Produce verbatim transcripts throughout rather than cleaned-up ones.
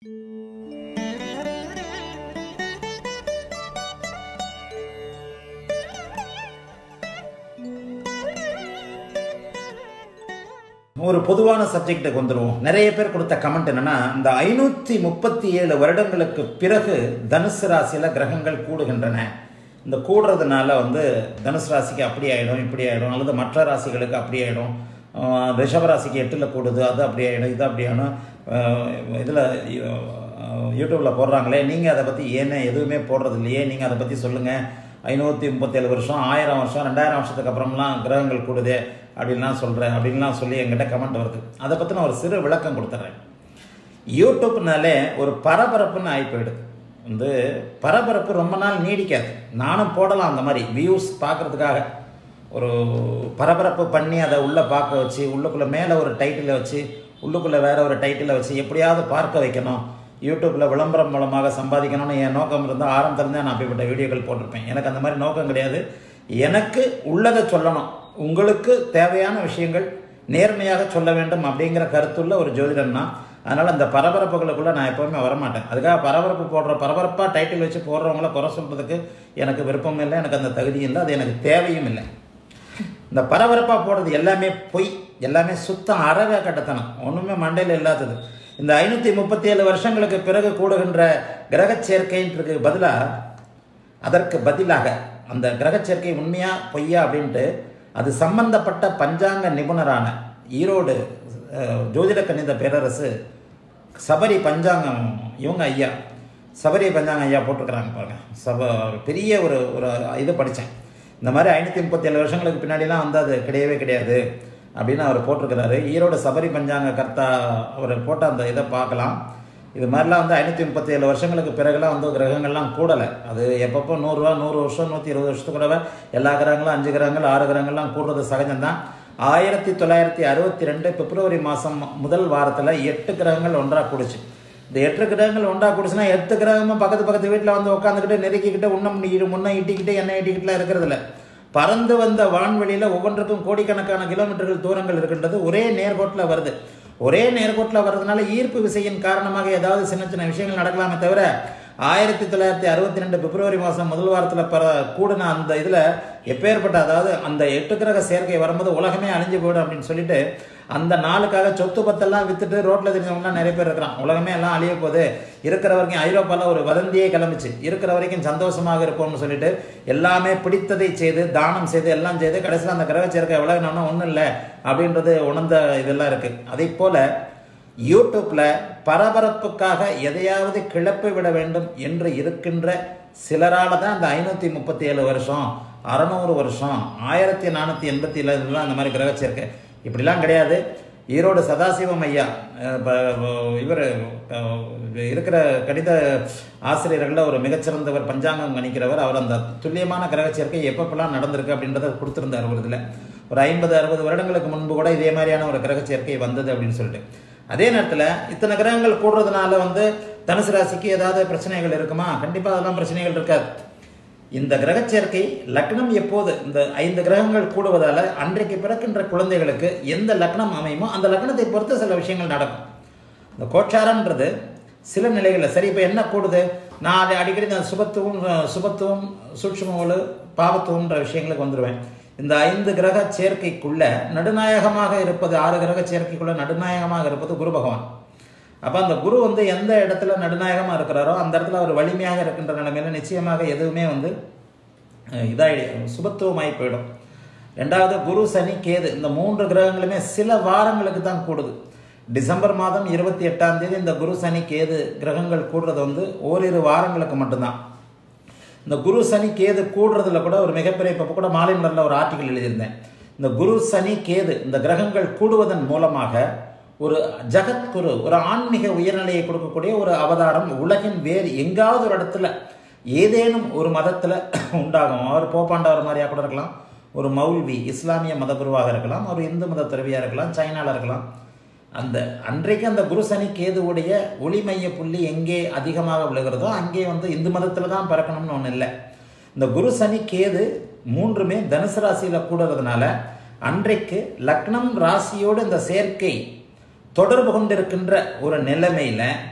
ஒரு பொதுவான சப்ஜெக்டுக்கு வந்துடுவோம். நிறைய பேர் கொடுத்த கமெண்ட் என்னன்னா, இந்த ஐநூற்றி முப்பத்தி ஏழு வருடங்களுக்கு பிறகு தனுசு ராசியில் கிரகங்கள் கூடுகின்றன. இந்த கூடுறதுனால வந்து தனுசு ராசிக்கு அப்படி ஆகிடும், இப்படி ஆகிடும், அல்லது மற்ற ராசிகளுக்கு அப்படி ஆகிடும், ரிஷபராசிக்கு எட்டில் கூடுது, அது அப்படி ஆகிடும், இது அப்படி ஆகிடும். இதில் யூடியூப்பில் போடுறாங்களே, நீங்கள் அதை பற்றி ஏன்னு எதுவுமே போடுறது இல்லையே, நீங்கள் அதை பற்றி சொல்லுங்கள். ஐநூற்றி முப்பத்தேழு வருஷம், ஆயிரம் வருஷம், ரெண்டாயிரம் வருஷத்துக்கு அப்புறம்லாம் கிரகங்கள் கூடுதே அப்படின்லாம் சொல்கிறேன் அப்படின்லாம் சொல்லி என்கிட்ட கமெண்ட் வருது. அதை பற்றி நான் ஒரு சிறு விளக்கம் கொடுத்துட்றேன். யூடியூப்னாலே ஒரு பரபரப்புன்னு ஆகி போயிடுது. வந்து பரபரப்பு ரொம்ப நாள் நீடிக்காது. நானும் போடலாம் அந்த மாதிரி வியூஸ் பார்க்குறதுக்காக ஒரு பரபரப்பு பண்ணி அதை உள்ளே பார்க்க வச்சு, உள்ளுக்குள்ளே மேலே ஒரு டைட்டிலை வச்சு, உள்ளுக்குள்ளே வேற ஒரு டைட்டிலை வச்சு எப்படியாவது பார்க்க வைக்கணும், யூடியூப்பில் விளம்பரம் மூலமாக சம்பாதிக்கணும்னு என் நோக்கம் இருந்தால் ஆரம்பத்துலேருந்தே நான் அப்படிப்பட்ட வீடியோக்கள் போட்டிருப்பேன். எனக்கு அந்த மாதிரி நோக்கம் கிடையாது. எனக்கு உள்ளதை சொல்லணும், உங்களுக்கு தேவையான விஷயங்கள் நேர்மையாக சொல்ல வேண்டும் அப்படிங்கிற கருத்துள்ள ஒரு ஜோதிடன் தான். அதனால் அந்த பரபரப்புகளுக்குள்ளே நான் எப்போவுமே வரமாட்டேன். அதுக்காக பரபரப்பு போடுற பரபரப்பாக டைட்டில் வச்சு போடுறவங்கள குறை சொல்கிறதுக்கு எனக்கு விருப்பம் இல்லை, எனக்கு அந்த தகுதியும் இல்லை, அது எனக்கு தேவையும் இல்லை. இந்த பரபரப்பாக போடுறது எல்லாமே பொய், எல்லாமே சுத்தம் அறவே கட்டத்தனம், ஒன்றுமே மண்டையில் இல்லாதது. இந்த ஐநூற்றி முப்பத்தி ஏழு வருஷங்களுக்கு பிறகு கூடுகின்ற கிரக சேர்க்கைன்றதுக்கு பதிலாக அதற்கு பதிலாக அந்த கிரக சேர்க்கை உண்மையா பொய்யா அப்படின்ட்டு அது சம்பந்தப்பட்ட பஞ்சாங்க நிபுணரான ஈரோடு ஜோதிட கணித பேரரசு சபரி பஞ்சாங்கம் இவங்க ஐயா சபரி பஞ்சாங்கம் ஐயா போட்டிருக்கிறாங்க பாருங்க. சப பெரிய ஒரு ஒரு இது படித்தேன். இந்த மாதிரி ஐநூற்றி முப்பத்தி ஏழு வருஷங்களுக்கு பின்னாடிலாம் வந்து அது கிடையவே கிடையாது அப்படின்னு அவர் போட்டிருக்கிறாரு. ஈரோடு சபரி பஞ்சாங்க கர்த்தா அவர் போட்ட அந்த இதை பார்க்கலாம். இது மாதிரிலாம் வந்து ஐநூற்றி முப்பத்தி ஏழு வருஷங்களுக்கு பிறகுலாம் வந்து கிரகங்கள்லாம் கூடலை. அது எப்பப்போ நூறுரூவா நூறு வருஷம் நூற்றி இருபது வருஷத்துக்கு கூடவே எல்லா கிரகங்களும் அஞ்சு கிரகங்கள் ஆறு கிரகங்கள்லாம் கூடுறது சகஜம்தான். ஆயிரத்தி தொள்ளாயிரத்தி அறுபத்தி ரெண்டு பிப்ரவரி மாதம் முதல் வாரத்தில் எட்டு கிரகங்கள் ஒன்றாக கூடுச்சு. இந்த எட்டு கிரகங்கள் ஒன்றாக கூடுச்சுன்னா எட்டு கிரகமும் பக்கத்து பக்கத்து வீட்டில் வந்து உட்காந்துக்கிட்டு நெருக்கிக்கிட்டு உன்னம் முன்ன இட்டிக்கிட்டு எண்ணெய் இட்டிக்கிட்டுலாம் இருக்கிறதில்ல. பறந்து வந்த வான்வெளியில் ஒவ்வொன்றுக்கும் கோடிக்கணக்கான கிலோமீட்டர்கள் தூரங்கள் இருக்கின்றது. ஒரே நேர்கோட்டில் வருது. ஒரே நேர்கோட்டில் வர்றதுனால ஈர்ப்பு விசையின் காரணமாக ஏதாவது சின்ன சின்ன விஷயங்கள் நடக்கலாமே தவிர ஆயிரத்தி தொள்ளாயிரத்தி அறுபத்தி ரெண்டு பிப்ரவரி மாதம் முதல் வாரத்தில் பர கூடின அந்த இதில் எப்பேற்பட்ட அதாவது அந்த எட்டு கிரக சேர்க்கை வரும்போது உலகமே அழிஞ்சு போயிடும் அப்படின்னு சொல்லிட்டு அந்த நாளுக்காக சொத்து பத்தெல்லாம் வித்துட்டு ரோட்டில் தெரிஞ்சவங்கலாம் நிறைய பேர் இருக்கிறான். உலகமே எல்லாம் அழிய போகுது, இருக்கிற வரைக்கும் ஐரோப்பாவில் ஒரு வதந்தியே கிளம்பிச்சு, இருக்கிற வரைக்கும் சந்தோஷமாக இருப்போம்னு சொல்லிட்டு எல்லாமே பிடித்ததை செய்து தானம் செய்து எல்லாம் செய்து கடைசியில் அந்த கிரக சேர்க்கை விலகினோன்னா ஒன்றும் இல்லை அப்படின்றது உணர்ந்த இதெல்லாம் இருக்குது. அதே போல் யூடியூப்பில் பரபரப்புக்காக எதையாவது கிளப்பி விட வேண்டும் என்று இருக்கின்ற சிலரால் தான் அந்த ஐநூற்றி முப்பத்தி ஏழு வருஷம் அறநூறு வருஷம் ஆயிரத்தி நானூற்றி எண்பத்தி ஏழுலாம் அந்த மாதிரி கிரக சேர்க்கை இப்படிலாம் கிடையாது. ஈரோடு சதாசிவம் ஐயா இவர் இருக்கிற கணித ஆசிரியர்களில் ஒரு மிகச்சிறந்தவர், பஞ்சாங்கம் கணிக்கிறவர். அவர் அந்த துல்லியமான கிரக சேர்க்கை எப்பப்பெல்லாம் நடந்திருக்கு அப்படின்றத கொடுத்துருந்தார். ஒரு இதில் ஒரு ஐம்பது அறுபது வருடங்களுக்கு முன்பு கூட இதே மாதிரியான ஒரு கிரக சேர்க்கை வந்தது அப்படின்னு சொல்லிட்டு. அதே நேரத்தில் இத்தனை கிரகங்கள் கூடுறதுனால வந்து தனுசு ராசிக்கு ஏதாவது பிரச்சனைகள் இருக்குமா? கண்டிப்பாக அதெல்லாம் பிரச்சனைகள் இருக்காது. இந்த கிரக சேர்க்கை லக்னம் எப்போது இந்த ஐந்து கிரகங்கள் கூடுவதால் அன்றைக்கு பிறக்கின்ற குழந்தைகளுக்கு எந்த லக்னம் அமையுமோ அந்த லக்னத்தை பொறுத்து சில விஷயங்கள் நடக்கும். இந்த கோச்சாரம்ன்றது சில நிலைகளில் சரி. இப்போ என்ன கூடுது, நான் அடிக்கடி இந்த சுபத்துவம் சுபத்துவம் சூட்சுமவலு பாவத்துவம்ன்ற விஷயங்களுக்கு வந்துடுவேன். இந்த ஐந்து கிரக சேர்க்கைக்குள்ள நடுநாயகமாக இருப்பது, ஆறு கிரக சேர்க்கைக்குள்ள நடுநாயகமாக இருப்பது குரு பகவான். அப்போ அந்த குரு வந்து எந்த இடத்துல நடுநாயகமாக இருக்கிறாரோ அந்த இடத்துல அவர் வலிமையாக இருக்கின்ற நிலைமையில நிச்சயமாக எதுவுமே வந்து இதாகி சுபத்துவமாகி போயிடும். ரெண்டாவது குரு சனி கேது இந்த மூன்று கிரகங்களுமே சில வாரங்களுக்கு தான் கூடுது. டிசம்பர் மாதம் இருபத்தி எட்டாம் தேதி இந்த குரு சனி கேது கிரகங்கள் கூடுறது வந்து ஓரிரு வாரங்களுக்கு மட்டும்தான். இந்த குரு சனி கேது கூடுறதுல கூட ஒரு மிகப்பெரிய, இப்போ கூட மாலை மலரில் ஒரு ஆர்டிக்கல் எழுதியிருந்தேன். இந்த குரு சனி கேது இந்த கிரகங்கள் கூடுவதன் மூலமாக ஒரு ஜகத்குரு, ஒரு ஆன்மீக உயர்நிலையை கொடுக்கக்கூடிய ஒரு அவதாரம் உலகின் வேறு எங்காவது ஒரு இடத்துல ஏதேனும் ஒரு மதத்தில் உண்டாகும். அவர் போப்பாண்டவர் மாதிரியாக கூட இருக்கலாம், ஒரு மௌல்வி இஸ்லாமிய மதகுருவாக இருக்கலாம், ஒரு இந்து மத துறவியாக இருக்கலாம், சைனாவில் இருக்கலாம். அந்த அன்றைக்கு அந்த குரு சனி கேதுவுடைய ஒளிமைய புள்ளி எங்கே அதிகமாக விழுகிறதோ அங்கே வந்து இந்து மதத்தில் தான் பிறக்கணும்னு ஒன்றும் இல்லை. இந்த குரு சனி கேது மூன்றுமே தனுசு ராசியில் கூடுறதுனால அன்றைக்கு லக்னம் ராசியோடு இந்த சேர்க்கை தொடர்பு கொண்டிருக்கின்ற ஒரு நிலைமையில்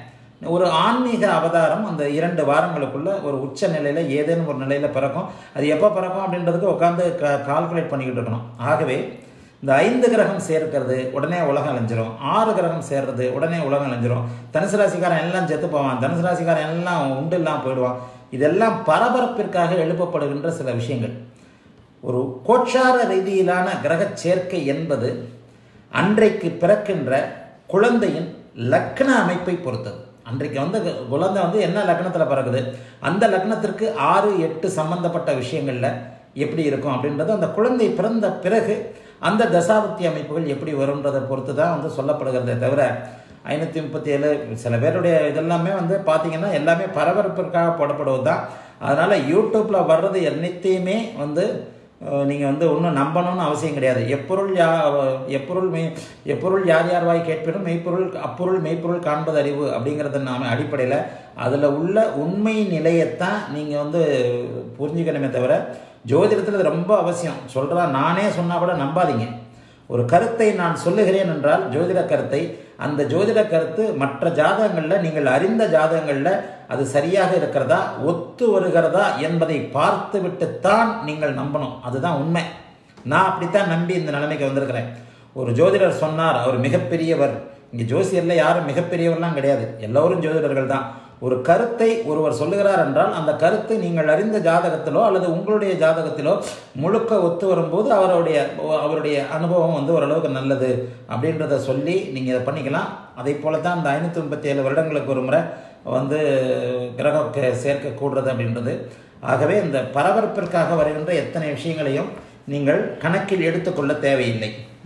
ஒரு ஆன்மீக அவதாரம் அந்த இரண்டு வாரங்களுக்குள்ள ஒரு உச்ச நிலையில் ஏதேனும் ஒரு நிலையில் பிறக்கும். அது எப்போ பிறக்கும் அப்படின்றதுக்கு உட்காந்து க கால்குலேட் பண்ணிக்கிட்டு இருக்கணும். ஆகவே இந்த ஐந்து கிரகம் சேர்க்கிறது உடனே உலகம் அழிஞ்சிரும், ஆறு கிரகம் சேர்றது உடனே உலகம் அழிஞ்சிரும், தனுசு ராசிக்காரன் எல்லாம் செத்து போவான், தனுசு ராசிக்காரன் எல்லாம் உண்டு இல்லாமல் போயிடுவான். இதெல்லாம் பரபரப்பிற்காக எழுப்பப்படுகின்ற சில விஷயங்கள். ஒரு கோட்சார ரீதியிலான கிரக சேர்க்கை என்பது அன்றைக்கு பிறக்கின்ற குழந்தையின் லக்ன அமைப்பை பொறுத்தது. அன்றைக்கு வந்து குழந்தை வந்து என்ன லக்னத்தில் பிறகுது, அந்த லக்னத்திற்கு ஆறு எட்டு சம்பந்தப்பட்ட விஷயங்களில் எப்படி இருக்கும் அப்படின்றது அந்த குழந்தை பிறந்த பிறகு அந்த தசாபக்தி அமைப்புகள் எப்படி வரும்ன்றதை பொறுத்து தான் வந்து சொல்லப்படுகிறதே தவிர ஐநூற்றி முப்பத்தி ஏழு சில பேருடைய இதெல்லாமே வந்து பார்த்தீங்கன்னா எல்லாமே பரபரப்பிற்காக போடப்படுவது தான். அதனால் யூடியூப்பில் வர்றது அனைத்தையுமே வந்து நீங்கள் வந்து ஒன்றும் நம்பணும்னு அவசியம் கிடையாது. எப்பொருள் யா எப்பொருள் மெய் எப்பொருள் யார் யார் வாய் கேட்பினும் மெய்ப்பொருள் அப்பொருள் மெய்ப்பொருள் காண்பது அறிவு அப்படிங்கிறது நாம அடிப்படையில் அதில் உள்ள உண்மை நிலையத்தான் நீங்கள் வந்து புரிஞ்சுக்கணுமே தவிர ஜோதிடத்தில் இது ரொம்ப அவசியம். சொல்கிறா நானே சொன்னால் கூட நம்பாதீங்க. ஒரு கருத்தை நான் சொல்லுகிறேன் என்றால் ஜோதிட கருத்தை, அந்த ஜோதிட கருத்து மற்ற ஜாதகங்களில் நீங்கள் அறிந்த ஜாதகங்களில் அது சரியாக இருக்கிறதா ஒத்து வருகிறதா என்பதை பார்த்து விட்டுத்தான் நீங்கள் நம்பணும். அதுதான் உண்மை. நான் அப்படித்தான் நம்பி இந்த நிலைமைக்கு வந்திருக்கிறேன். ஒரு ஜோதிடர் சொன்னார், அவர் மிகப்பெரியவர். இங்கே ஜோசியரில் யாரும் மிகப்பெரியவர்லாம் கிடையாது, எல்லோரும் ஜோதிடர்கள் தான். ஒரு கருத்தை ஒருவர் சொல்லுகிறார் என்றால் அந்த கருத்தை நீங்கள் அறிந்த ஜாதகத்திலோ அல்லது உங்களுடைய ஜாதகத்திலோ முழுக்க ஒத்து வரும்போது அவருடைய அவருடைய அனுபவம் வந்து ஓரளவுக்கு நல்லது அப்படின்றத சொல்லி நீங்கள் இதை பண்ணிக்கலாம். அதை போல தான் இந்த ஐநூற்றி முப்பத்தி ஏழு வருடங்களுக்கு ஒரு முறை வந்து கிரக சேர்க்க கூடுறது அப்படின்றது. ஆகவே இந்த பரபரப்பிற்காக வருகின்ற எத்தனை விஷயங்களையும் நீங்கள் கணக்கில் எடுத்துக்கொள்ள தேவையில்லை.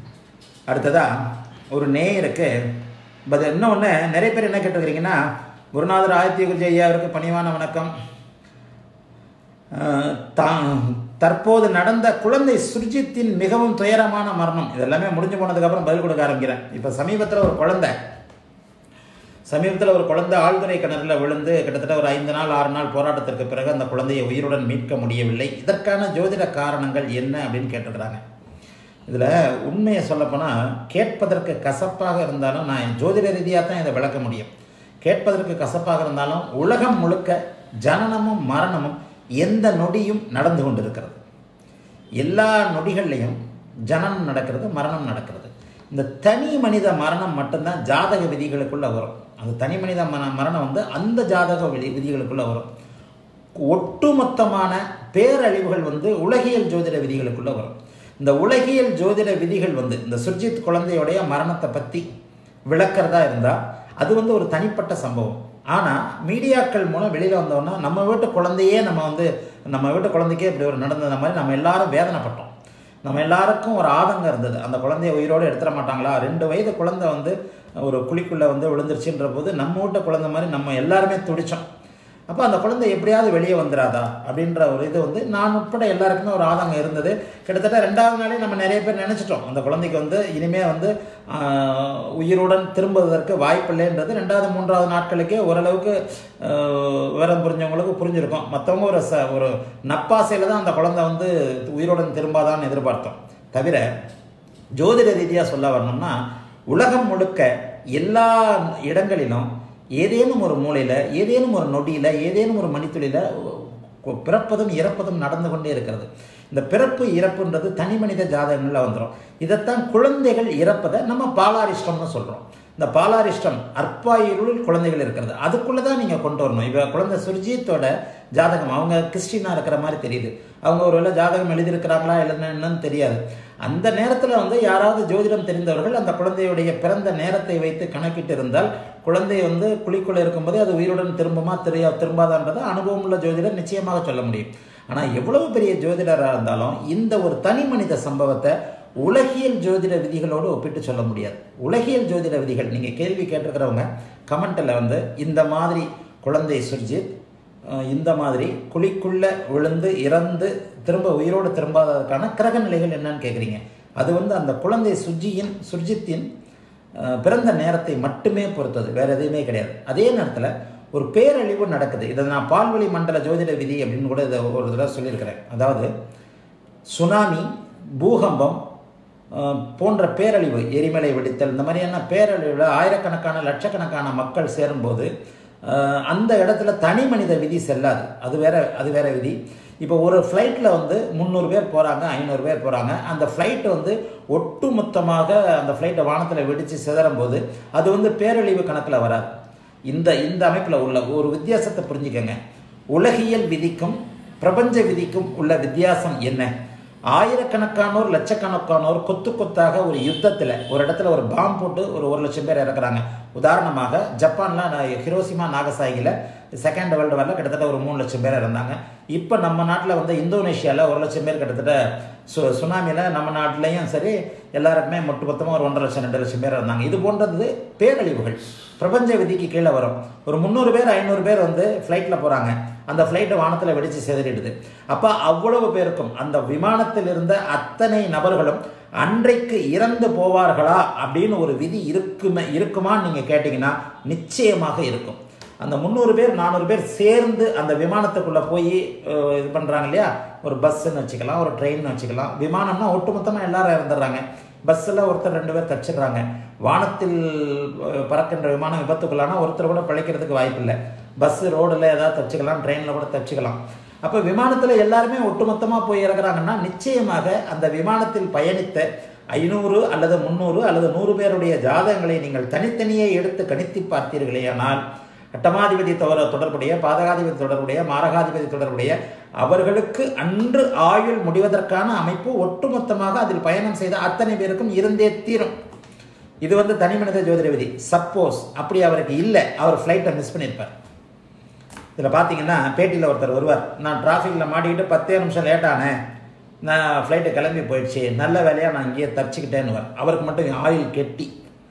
அடுத்ததா ஒரு நேயருக்கு பட் இன்னொன்று நிறைய பேர் என்ன கேட்டிருக்கிறீங்கன்னா, குருநாதர் ஆதித்ய குருஜி ஐயாவிற்கு பணிவான வணக்கம். தற்போது நடந்த குழந்தை சுர்ஜித்தின் மிகவும் துயரமான மரணம், இதெல்லாமே முடிஞ்சு போனதுக்கப்புறம் பதில் கொடுக்க ஆரம்பிக்கிறேன். இப்போ சமீபத்தில் ஒரு குழந்தை சமீபத்தில் ஒரு குழந்தை ஆழ்துறை கிணறுல விழுந்து கிட்டத்தட்ட ஒரு ஐந்து நாள் ஆறு நாள் போராட்டத்திற்கு பிறகு அந்த குழந்தையை உயிருடன் மீட்க முடியவில்லை. இதற்கான ஜோதிட காரணங்கள் என்ன அப்படின்னு கேட்டிருக்கிறாங்க. இதில் உண்மையை சொல்லப்போனால் கேட்பதற்கு கசப்பாக இருந்தாலும் நான் ஜோதிட ரீதியாக தான் இதை விளக்க முடியும். கேட்பதற்கு கசப்பாக இருந்தாலும் உலகம் முழுக்க ஜனனமும் மரணமும் எந்த நொடியும் நடந்து கொண்டிருக்கிறது. எல்லா நொடிகள்லையும் ஜனனம் நடக்கிறது, மரணம் நடக்கிறது. இந்த தனி மனித மரணம் மட்டும்தான் ஜாதக விதிகளுக்குள்ள வரும். அந்த தனி மனித மரணம் வந்து அந்த ஜாதக விதி விதிகளுக்குள்ள வரும். ஒட்டுமொத்தமான பேரழிவுகள் வந்து உலகியல் ஜோதிட விதிகளுக்குள்ள வரும். இந்த உலகியல் ஜோதிட விதிகள் வந்து இந்த சுர்ஜித் குழந்தையுடைய மரணத்தை பற்றி விளக்கிறதா இருந்தால் அது வந்து ஒரு தனிப்பட்ட சம்பவம். ஆனால் மீடியாக்கள் மூலம் வெளியில் வந்தோன்னா நம்ம வீட்டு குழந்தையே நம்ம வந்து நம்ம வீட்டு குழந்தைக்கே இப்படி ஒரு நடந்தது மாதிரி நம்ம எல்லாரும் வேதனைப்பட்டோம். நம்ம எல்லாருக்கும் ஒரு ஆதங்கம் இருந்தது, அந்த குழந்தைய உயிரோடு எடுத்துட மாட்டாங்களா. ரெண்டு வயது குழந்தை வந்து ஒரு குழிக்குள்ளே வந்து விழுந்துருச்சுன்ற போது நம்ம வீட்டு குழந்தை மாதிரி நம்ம எல்லாருமே துடித்தோம். அப்போ அந்த குழந்தை எப்படியாவது வெளியே வந்துடாதா அப்படின்ற ஒரு இது வந்து நான் உட்பட எல்லாருக்குமே ஒரு ஆதங்கம் இருந்தது. கிட்டத்தட்ட ரெண்டாவது நாளே நம்ம நிறைய பேர் நினச்சிட்டோம் அந்த குழந்தைக்கு வந்து இனிமேல் வந்து உயிருடன் திரும்புவதற்கு வாய்ப்பில்லைன்றது. ரெண்டாவது மூன்றாவது நாட்களுக்கே ஓரளவுக்கு விவரம் புரிஞ்சவங்களுக்கு புரிஞ்சிருக்கும். மற்றவங்க ஒரு ச ஒரு நப்பாசையில் தான் அந்த குழந்தை வந்து உயிருடன் திரும்பாதான்னு எதிர்பார்த்தோம். தவிர ஜோதிட ரீதியாக சொல்ல வரணும்னா உலகம் முழுக்க எல்லா இடங்களிலும் ஏதேனும் ஒரு மூலையில் ஏதேனும் ஒரு நொடியில் ஏதேனும் ஒரு மணித்துளியில் பிறப்பதும் இறப்பதும் நடந்து கொண்டே இருக்கிறது. இந்த பிறப்பு இறப்புன்றது தனி மனித ஜாதகங்களில் வந்துடும். இதைத்தான் குழந்தைகள் இறப்பதை நம்ம பாலாரிஷ்டம்னு சொல்கிறோம். இந்த பாலாரிஷ்டம் அற்பாயுருள் குழந்தைகள் இருக்கிறது, அதுக்குள்ளே தான் நீங்கள் கொண்டு வரணும். இப்போ குழந்தை சுர்ஜித்தோட ஜாதகம் அவங்க கிறிஸ்டினாக இருக்கிற மாதிரி தெரியுது. அவங்க ஒரு வேளை ஜாதகம் எழுதியிருக்கிறாங்களா இல்லைன்னா என்னன்னு தெரியாது. அந்த நேரத்தில் வந்து யாராவது ஜோதிடம் தெரிந்தவர்கள் அந்த குழந்தையுடைய பிறந்த நேரத்தை வைத்து கணக்கிட்டு இருந்தால் குழந்தை வந்து குழிக்குள்ளே இருக்கும்போதே அது உயிருடன் திரும்புமா தெரிய திரும்பாதான்றதை அனுபவம் உள்ள ஜோதிடர் நிச்சயமாக சொல்ல முடியும். ஆனால் எவ்வளவு பெரிய ஜோதிடராக இருந்தாலும் இந்த ஒரு தனி மனித சம்பவத்தை உலகியல் ஜோதிட விதிகளோடு ஒப்பிட்டு சொல்ல முடியாது. உலகியல் ஜோதிட விதிகள் நீங்கள் கேள்வி கேட்டிருக்கிறவங்க கமெண்ட்டில் வந்து இந்த மாதிரி குழந்தை சுர்ஜித் இந்த மாதிரி குழிக்குள்ளே விழுந்து இறந்து திரும்ப உயிரோடு திரும்பாததற்கான கிரக நிலைகள் என்னன்னு கேட்குறீங்க. அது வந்து அந்த குழந்தை சுஜியின் சுர்ஜித்தின் பிறந்த நேரத்தை மட்டுமே பொறுத்தது, வேறு எதுவுமே கிடையாது. அதே நேரத்தில் ஒரு பேரழிவு நடக்குது. இதை நான் பால்வழி மண்டல ஜோதிட விதி அப்படின்னு கூட இதை ஒரு தடவை சொல்லியிருக்கிறேன். அதாவது சுனாமி, பூகம்பம் போன்ற பேரழிவு, எரிமலை வெடித்தல், இந்த மாதிரியான பேரழிவில் ஆயிரக்கணக்கான லட்சக்கணக்கான மக்கள் சேரும்போது அந்த இடத்துல தனி மனித விதி செல்லாது. அது வேற அது வேற விதி. இப்போ ஒரு ஃப்ளைட்டில் வந்து முந்நூறு பேர் போகிறாங்க, ஐநூறு பேர் போகிறாங்க. அந்த ஃப்ளைட்டு வந்து ஒட்டு மொத்தமாக அந்த ஃப்ளைட்டை வானத்தில் வெடித்து சிதறும் போது அது வந்து பேரழிவு கணக்கில் வராது. இந்த இந்த அமைப்பில் உள்ள ஒரு வித்தியாசத்தை புரிஞ்சுக்கங்க. உலகியல் விதிக்கும் பிரபஞ்ச விதிக்கும் உள்ள வித்தியாசம் என்ன? ஆயிரக்கணக்கானோர் லட்சக்கணக்கானோர் கொத்து கொத்தாக ஒரு யுத்தத்தில் ஒரு இடத்துல ஒரு பாம்பு போட்டு ஒரு ஒரு லட்சம் பேர் இறக்குறாங்க. உதாரணமாக ஜப்பானில் ஹிரோஷிமா நாகசாகியில் செகண்ட் வேர்ல்டு வாரில் கிட்டத்தட்ட ஒரு மூணு லட்சம் பேர் இருந்தாங்க. இப்போ நம்ம நாட்டில் வந்து இந்தோனேஷியாவில் ஒரு லட்சம் பேர் கிட்டத்தட்ட சு சுனாமியில் நம்ம நாட்டிலையும் சரி எல்லாருக்குமே மொட்டு மொத்தமாக ஒரு ஒன்றரை லட்சம் ரெண்டு லட்சம் பேர் இருந்தாங்க. இது போன்றது பேரழிவுகள் பிரபஞ்ச விதிக்கு கீழே வரும். ஒரு முந்நூறு பேர் ஐநூறு பேர் வந்து ஃப்ளைட்டில் போகிறாங்க. அந்த ஃப்ளைட்டு வானத்தில் வெடித்து சிதறிடுது. அப்போ அவ்வளவு பேருக்கும் அந்த விமானத்தில் இருந்த அத்தனை நபர்களும் அன்றைக்கு இறந்து போவார்களா அப்படின்னு ஒரு விதி இருக்குமே இருக்குமான்னு நீங்கள் கேட்டிங்கன்னா நிச்சயமாக இருக்கும். அந்த முந்நூறு பேர் நானூறு பேர் சேர்ந்து அந்த விமானத்துக்குள்ளே போய் இது பண்ணுறாங்க இல்லையா, ஒரு பஸ்ஸுன்னு வச்சுக்கலாம், ஒரு ட்ரெயின்னு வச்சுக்கலாம். விமானம்னா ஒட்டுமொத்தமாக எல்லாரும் இறந்துடுறாங்க. பஸ்ஸில் ஒருத்தர் ரெண்டு பேர் தச்சிடுறாங்க. வானத்தில் பறக்கின்ற விமானம் விபத்துக்குள்ளானா ஒருத்தர் கூட பிழைக்கிறதுக்கு வாய்ப்பு இல்லை. பஸ்ஸு ரோடில் ஏதாவது தச்சுக்கலாம், ட்ரெயினில் கூட தச்சுக்கலாம். அப்போ விமானத்தில் எல்லாருமே ஒட்டுமொத்தமாக போய் இறக்குறாங்கன்னா நிச்சயமாக அந்த விமானத்தில் பயணித்த ஐநூறு அல்லது முந்நூறு அல்லது நூறு பேருடைய ஜாதகங்களை நீங்கள் தனித்தனியே எடுத்து கணித்து பார்த்தீர்களே ஆனால் அட்டமாதிபதி தொடர்புடைய, பாதகாதிபதி தொடர்புடைய, மாரகாதிபதி தொடர்புடைய அவர்களுக்கு அன்று ஆயுள் முடிவதற்கான அமைப்பு ஒட்டுமொத்தமாக அதில் பயணம் செய்த அத்தனை பேருக்கும் இருந்தே தீரும். இது வந்து தனி மனித ஜோதிட விதி. சப்போஸ் அப்படி அவருக்கு இல்லை, அவர் ஃப்ளைட்டை மிஸ் பண்ணியிருப்பார். இதில் பார்த்தீங்கன்னா பேட்டியில் ஒருத்தர் வருவார், நான் டிராஃபிக்கில் மாட்டிக்கிட்டு பத்தே நிமிஷம் லேட்டானேன், நான் ஃப்ளைட்டை கிளம்பி போயிடுச்சு, நல்ல வேலையாக நான் இங்கேயே தப்பிச்சுக்கிட்டேன்னுவார். அவருக்கு மட்டும் ஆயுள் கெட்டி.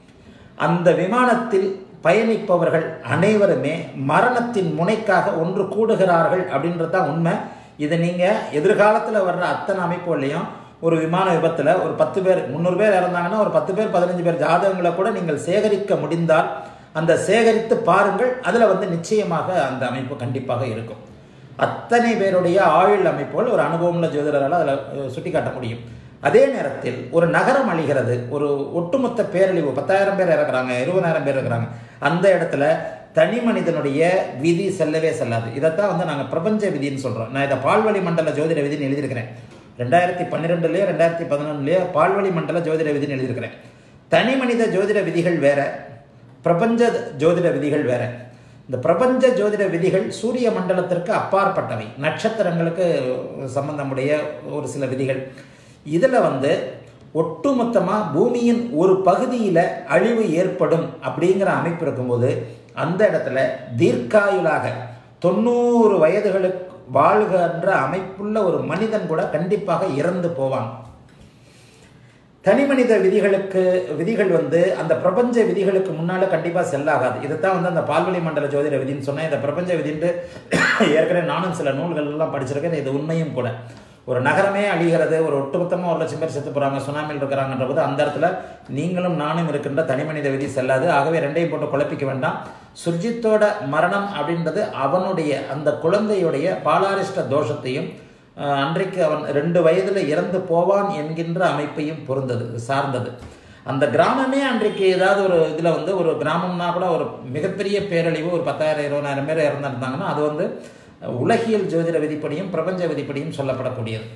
அந்த விமானத்தில் பயணிப்பவர்கள் அனைவருமே மரணத்தின் முனைக்காக ஒன்று கூடுகிறார்கள் அப்படின்றது தான் உண்மை. இதை நீங்கள் எதிர்காலத்தில் வர்ற அத்தனை அமைப்புகளையும் ஒரு விமான விபத்தில் ஒரு பத்து பேர் முந்நூறு பேர் இறந்தாங்கன்னா ஒரு பத்து பேர் பதினஞ்சு பேர் ஜாதகங்களை கூட நீங்கள் சேகரிக்க முடிந்தால் அந்த சேகரித்து பாருங்கள். அதில் வந்து நிச்சயமாக அந்த அமைப்பு கண்டிப்பாக இருக்கும். அத்தனை பேருடைய ஆயுள் அமைப்புகள் ஒரு அனுபவமுள்ள ஜோதிடரால் அதில் சுட்டி காட்ட முடியும். அதே நேரத்தில் ஒரு நகரம் அழிகிறது, ஒரு ஒட்டுமொத்த பேரழிவு, பத்தாயிரம் பேர் இறக்குறாங்க, இருபதாயிரம் பேர் இருக்கிறாங்க, அந்த இடத்துல தனி மனிதனுடைய விதி செல்லவே செல்லாது. இதைத்தான் வந்து நாங்கள் பிரபஞ்ச விதின்னு சொல்கிறோம். நான் இதை பால்வழி மண்டல ஜோதிட விதின்னு எழுதியிருக்கிறேன். ரெண்டாயிரத்தி பன்னிரெண்டுலேயே ரெண்டாயிரத்தி பதினொன்றுலேயே பால்வழி மண்டல ஜோதிட விதின்னு எழுதியிருக்கிறேன். தனி மனித ஜோதிட விதிகள் வேற, பிரபஞ்ச ஜோதிட விதிகள் வேற. இந்த பிரபஞ்ச ஜோதிட விதிகள் சூரிய மண்டலத்திற்கு அப்பாற்பட்டவை, நட்சத்திரங்களுக்கு சம்பந்தமுடைய ஒரு சில விதிகள். இதில் வந்து ஒட்டுமொத்தமாக பூமியின் ஒரு பகுதியில் அழிவு ஏற்படும் அப்படிங்கிற அமைப்பு இருக்கும்போது அந்த இடத்துல தீர்க்காயுளாக தொண்ணூறு வயதுகளுக்கு வாழ்கின்ற அமைப்புள்ள ஒரு மனிதன் கூட கண்டிப்பாக இறந்து போவான். தனி மனித விதிகளுக்கு விதிகள் வந்து அந்த பிரபஞ்ச விதிகளுக்கு முன்னால் கண்டிப்பாக செல்லாகாது. இதைத்தான் வந்து அந்த பால்வழி மண்டல ஜோதிட விதின்னு சொன்னேன். இந்த பிரபஞ்ச விதின்ட்டு ஏற்கனவே நானும் சில நூல்கள் எல்லாம் படிச்சிருக்கேன். இது உண்மையும் கூட. ஒரு நகரமே அழிகிறது, ஒரு ஒட்டுமொத்தமாக ஒரு லட்சம் பேர் செத்து போகிறாங்க, சுனாமியில் இருக்கிறாங்கன்ற போது அந்த இடத்துல நீங்களும் நானும் இருக்கின்ற தனி மனித விதி செல்லாது. ஆகவே ரெண்டையும் போட்டு குழப்பிக்க வேண்டாம். சுர்ஜித்தோட மரணம் அப்படின்றது அவனுடைய அந்த குழந்தையுடைய பாலாரிஷ்ட தோஷத்தையும் அன்றைக்கு அவன் ரெண்டு வயதில் இறந்து போவான் என்கின்ற அமைப்பையும் பொருந்தது சார்ந்தது. அந்த கிராமமே அன்றைக்கு ஏதாவது ஒரு இதில் வந்து ஒரு கிராமம்னா கூட ஒரு மிகப்பெரிய பேரழிவு, ஒரு பத்தாயிரம் இருபதாயிரம் பேர் இறந்துருந்தாங்கன்னா அது வந்து உலகியல் ஜோதிட விதிப்படியும் பிரபஞ்ச விதிப்படியும் சொல்லப்படக்கூடியது.